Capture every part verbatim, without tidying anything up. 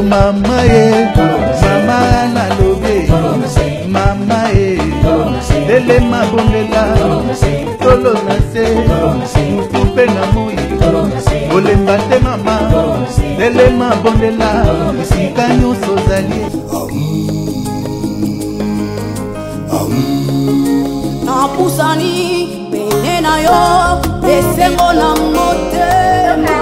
Oh mama ye, mama na lobe, mama ye, lele mabondela, tolo na se, mutupe na moi, olemba te mama, lele mabondela, isika nyonso zali. Na pusani, pene na yo, esengo na motema.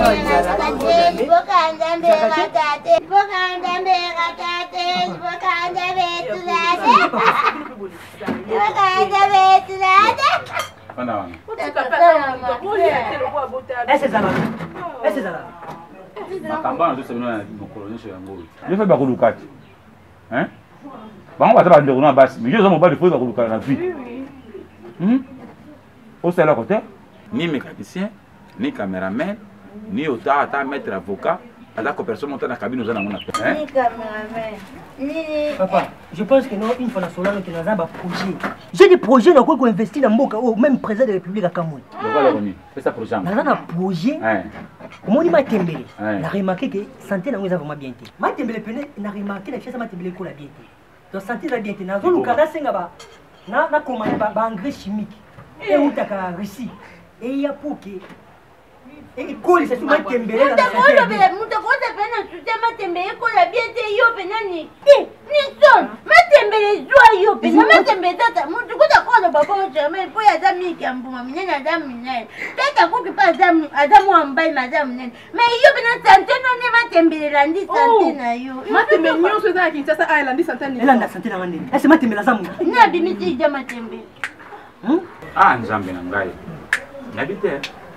Ni mécanicien, ni caméraman, ni autant à mettre avocat, alors que personne monte dans la cabine, nous en avons appelé. Ni caméraman, ni. Papa, je pense que non, une fois dans Solano, qui a un projet. J'ai des projets dans quoi qu'on investit dans Mboka, ou même président de la République à Cameroun. C'est ça projet. Dans un projet, comment on m'a tembélé. On a remarqué que santé n'a pas vraiment bien été. Ma tembélé peine, on a remarqué que la chaise m'a tembélé qu'on a bien été. Donc santé va bien été. Dans le Canada, c'est là-bas. Na na commandé par engrais chimique. Et où t'as qu'à Russie. Et il y a pour que et colle c'est tout ma tembélé dans la santé. Muta kota pena tuta ma tembélé ko la bien te yo pena ni. Eh, ni son. Ma tembélé joie yo pena ma tembélé tata. Muta kota ko na baba o jamais po ya dami ki ambuma minena dami minena. Tata ko ki pa dami adamu ambai madame nene. Mais yo pena santé no ne ma tembélé landi santé na yo. Ma tembélé nyo so za ki sasa ai landi santé ni. Elle a santé na ngani. Est-ce ma tembélé zamu? Na bimiti ja ma tembélé. Ah, nzambe na ngai. Nabite.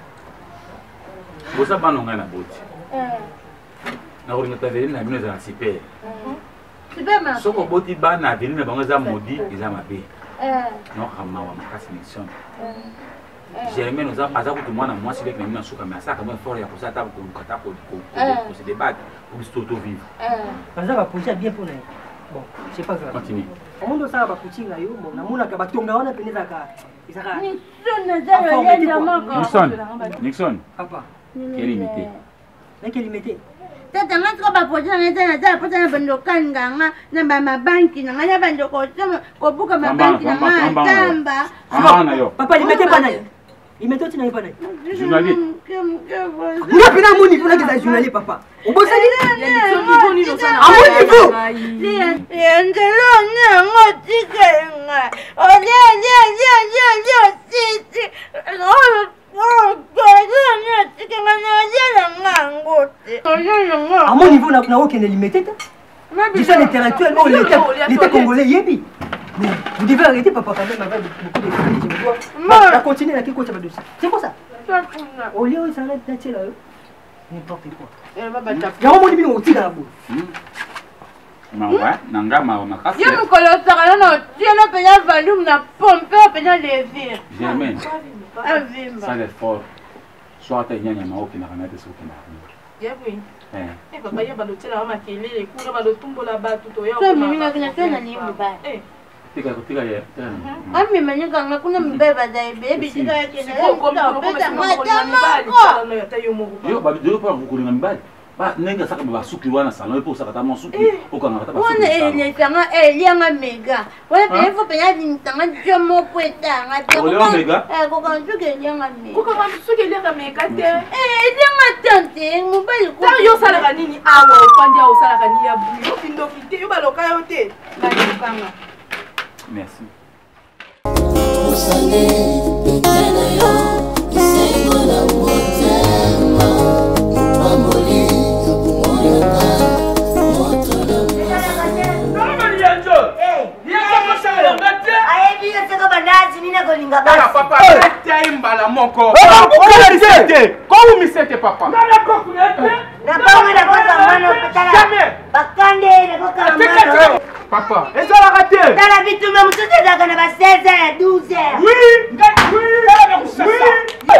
Bosa bano ngai na boti. Eh. Na kolinga taveli na bino za super. Mhm. Super ma. Soko boti ba na veli na bango za modi eza mabe. Eh. Non kama wa makasi mission. Eh. J'aime nous a pas à tout moi na moi c'est que na suka mais ça comme fort ya pour ça ta ko kata ko ko se débattre pour se auto vivre. Eh. Parce que va projet bien pour nous. Bon, c'est pas grave. Continue. On doit savoir ba kuchinga yo bon na muna ka batonga wana peneza ka. Isaka. Nixon. Nixon. Papa. Quelle limité. Mais quelle limité. Tata nga tko ba projet na tena tata projet na bando kanga nga na ba mabanki na nga bando ko ko buka mabanki na nga tamba. Papa limité pas nayo. Limité tu n'as pas nayo. Journaliste. Nga pina muni pour la journaliste papa. O bosa ni Nixon niveau ni no sana. Amu niveau. Yendelo ne ngoti kenga. Ole ye ye ye ye siti. À mon niveau, on n'a aucun limité. Tu sais, l'intellectuel, l'État congolais, yébi. Mais vous devez arrêter, papa, quand même, avec beaucoup de crédit. On va continuer là, qui coach avec dossier. C'est quoi ça? Au lieu où ça s'arrête d'être là, n'importe quoi. Il y a un moment où on tire à la boue. Mawa, nanga mawa makasi. Yo mukolo sakana no tiena penya volume na pompe penya levir. Jamais. Avimba. Ça l'effort. Soit ta nyanya maoki na kanate soki na. Yebi. Eh. Eh papa ya balotela wa makelele kula balotumbola batu to ya. So mimi na kina tena ni mbaya. Eh. Tika tika ya. Ami manyika nga kuna mbeba dai baby tika yake na. Ko ko ko pesa mama ko. Yo babi do pa kukulinga mbali. Ba nenga saka ba suki wana salon pour saka ta mon suki okanga ta ba suki. Wana ele tanga ele nga mega. Wana pefo penya ni tanga jomo kweta nga. Ole mega. Eh ko kan suki ele nga mega. Ko kan suki ele nga mega te. Eh ele nga tante mobile ko. Ta yo sala kanini awa opandi au sala kanini ya bu. Yo pindo kite yo baloka yo te. Ba yokanga. Merci. Osale petana yo isengo na motema. Mamboli Papa, papa, tu imbala moko. Como me sente, papa? Papa, et ça l'a raté. Dans la vie, tout le monde se dit qu'on a seize heures, douze heures. Oui, oui, oui.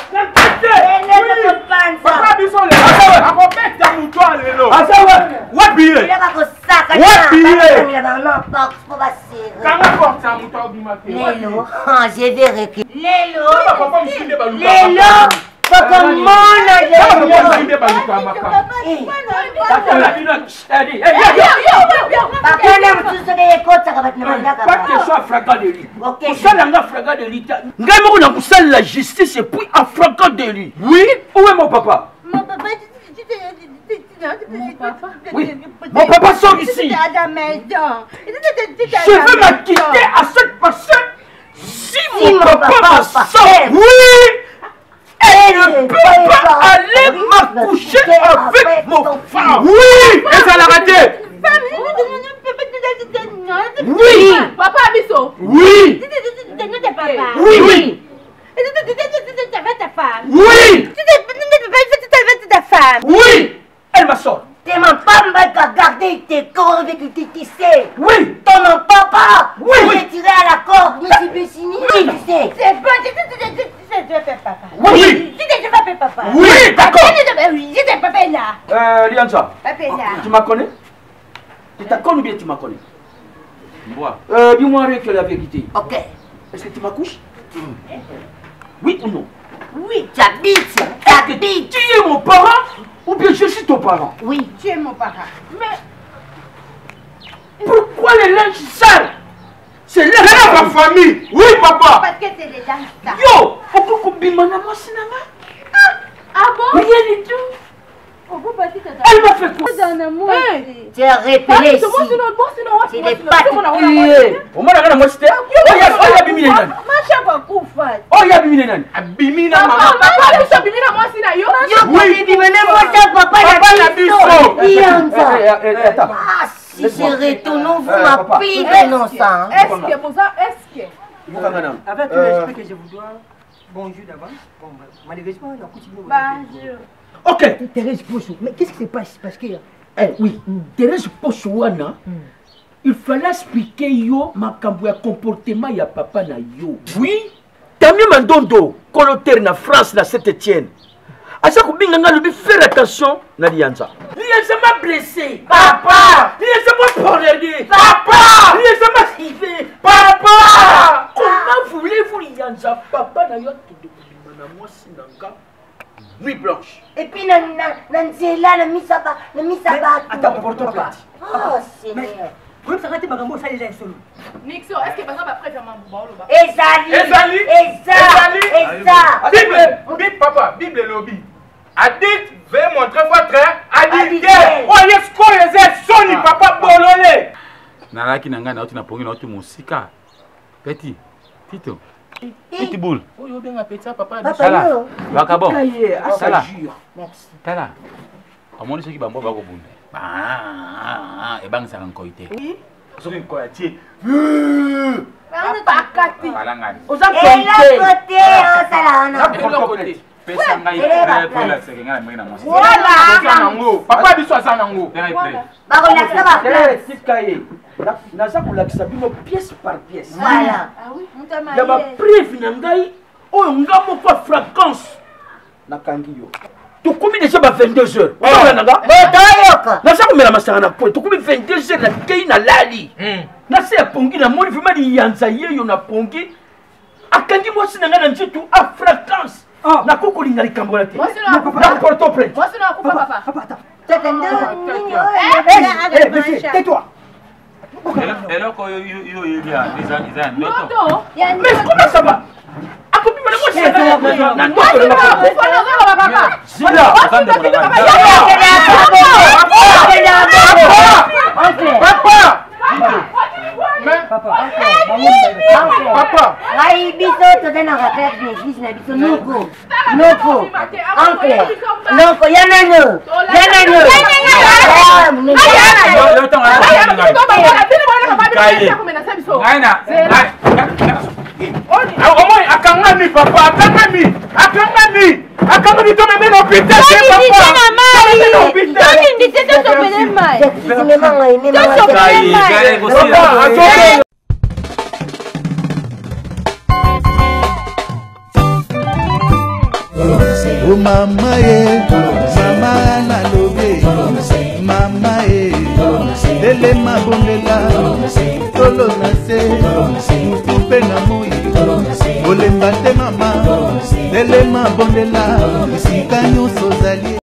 Papa, bisous les. À compète dans mon toit les lots. Ah ça va. What billet? Il a pas que ça. What billet? Il a pas non box pour passer. Comment porte ça mon toit du matin? Lélo, ah, je vais récupérer. Lélo. Papa, me filmer balouka. Lélo. la justice et puis à fracas de lui. Oui, où est mon papa? Mon papa, oui. Mon papa sort ici. À la maison. Je veux m'acquitter à cette personne. Si mon papa sort, oui, elle ne peut pas aller m'accoucher avec mon femme. Oui, et ça l'a raté. Oui. Papa Abisso. Oui. Oui, oui. Oui. Oui. Elle m'a sorti. T'es mon papa qui a gardé tes corps avec tes tissés. Oui. Ton mon papa. Oui. Tu l'as tiré à la corde. Mais tu peux signer. Tu sais. C'est bon, je fais papa. Oui. Je fais papa. Oui, d'accord. Oui, je fais papa là. Euh, Lianza. Papa là. Tu m'as connais? Tu t'as connu ou bien tu m'as connu? Moi. Euh, dis-moi que la vérité. Ok. Est-ce que tu m'accouches? Oui ou non? Oui, tu habites. Tu Est-ce que habites. tu es mon parent ou bien je suis ton parent? Oui. Tu es mon parent. Mais pourquoi les linges sales? C'est là ma famille. Oui, papa. Parce que c'est des gens ça. Yo, pourquoi qu'on bimana moi sinanga? Ah bon? Rien du tout. Elle m'a fait quoi? Tu as répélé ici. C'est des pattes tuées. Au moins, la moi c'était. Oh, ya, oh, ya bimine nan. Oh, ya bimine nan. Bimina maman. Oui, bimene moi ça, papa la biso. Lianza. Eh, eh, attends. Ah, si je retourne, vous m'appelez de non ça. Est-ce que vous est-ce que Avec tout le respect que je vous dois, bonjour d'avance. Bon, malheureusement, la coutume. Bonjour. Ok. Thérèse Pocho, mais qu'est-ce qui se passe? Parce que. Eh oui, Thérèse Pochouana, il fallait expliquer yo makambo ya comportement ya papa na yo. Oui, Tamio Mandondo, colotaire na France na Saint-Étienne. À chaque fois que vous faire attention na Lianza. Lianza m'a blessé. Papa. Lianza m'a parlé. Papa. Lianza m'a rivé. Papa. Comment voulez-vous Lianza? Papa na yo tout de na moi sinanga. Nuit blanche. Et puis, la nzela, la misaba, la misaba. Attends, porte plainte. Oh, Seigneur. Vous savez que Magambo, ça les a solo. Nixon, est-ce que par exemple après faire mon bouba ou le Ezali. Ezali. Eza. Eza. Bible. Bible, papa. Bible lobby. Adit, veuillez montrer votre adit. Oh, yes, quoi, les soni, papa, bololé. Nalaki nanga na oti na pongi na oti musika. Petit. Tito. Petit boule. Oh, yo bien appétit papa. Sala. Bakabo. Sala. Merci. Tala. Amoni soki bambo bako bunda. Ah, e bang sanga koite. Oui. Soki ko ya tie. Papa kati. Balanga. Oza Et la côté, oh, ça là, Na on a. porte côté. Pesa ngai pre pour la sekenga menga mo. Voilà. Papa biso asa nango. Ngai pre. Bah, relax, ça va. Thérèse Sikaye. Naza kolakisa bino pièce par pièce. Voilà. Ah oui. Il y a ma preuve nangai oyo nga moko ya fréquence nakangi yo tokomi déjà ba vingt-deux heures oyoka nanga Botoyoka. naza komela masanga na poe tokomi vingt-deux heures nakei nalali nase ya pongi namoni vraimen liyanza ye yo na pongi akangi mwasi nanga na nzitu a fréquence nakoki kolinga likambo na te naporto plainte. Moi c'est non papa papa. Papa, attends. Tete Monsieur, tais-toi. Eloko yo yo yo ya eza eza ndoto. Non. Mais comment ça va? Akopi mana mwasi nanga na ndoto na Faut non papa. Zila. Papa. Papa. Papa. Ngai biso toza na retraite na église na biso noko. Noko. Oncle. Noko ya nano. Ya nano. Yo yo tanga. Ngai na. Omoi akangami papa, akangami. Akangami. Akangami to meme na hôpital c'est papa. Oh mama ye, mama na lobe, mama ye, lele mabondela, tolo na se, mutu pe na moi, olemba te mama. telema bondela esika nyonso ozali